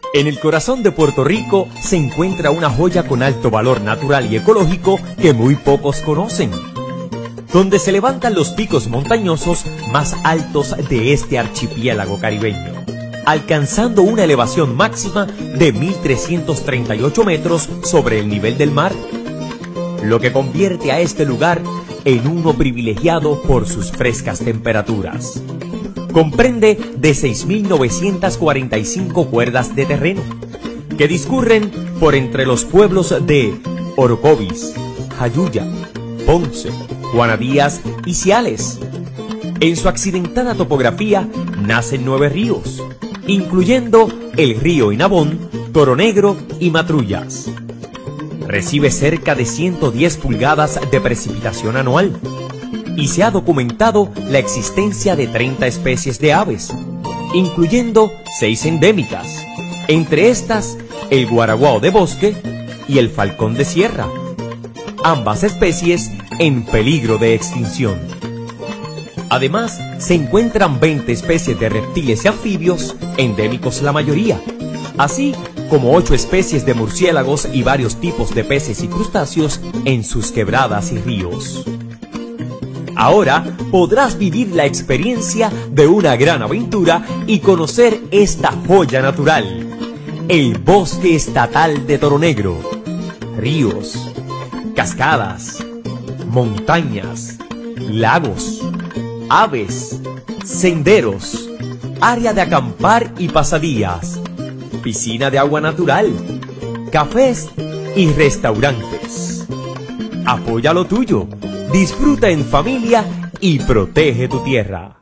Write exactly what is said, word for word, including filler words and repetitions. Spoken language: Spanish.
En el corazón de Puerto Rico se encuentra una joya con alto valor natural y ecológico que muy pocos conocen, donde se levantan los picos montañosos más altos de este archipiélago caribeño, alcanzando una elevación máxima de mil trescientos treinta y ocho metros sobre el nivel del mar, lo que convierte a este lugar en uno privilegiado por sus frescas temperaturas. Comprende de seis mil novecientas cuarenta y cinco cuerdas de terreno, que discurren por entre los pueblos de Orocovis, Jayuya, Ponce, Juana Díaz y Ciales. En su accidentada topografía nacen nueve ríos, incluyendo el río Inabón, Toro Negro y Matrullas. Recibe cerca de ciento diez pulgadas de precipitación anual y se ha documentado la existencia de treinta especies de aves, incluyendo seis endémicas, entre estas el guaraguao de bosque y el falcón de sierra, ambas especies en peligro de extinción. Además, se encuentran veinte especies de reptiles y anfibios, endémicos la mayoría, así como ocho especies de murciélagos y varios tipos de peces y crustáceos en sus quebradas y ríos. Ahora podrás vivir la experiencia de una gran aventura y conocer esta joya natural, el Bosque Estatal de Toro Negro. Ríos, cascadas, montañas, lagos, aves, senderos, área de acampar y pasadías, piscina de agua natural, cafés y restaurantes. Apoya lo tuyo, disfruta en familia y protege tu tierra.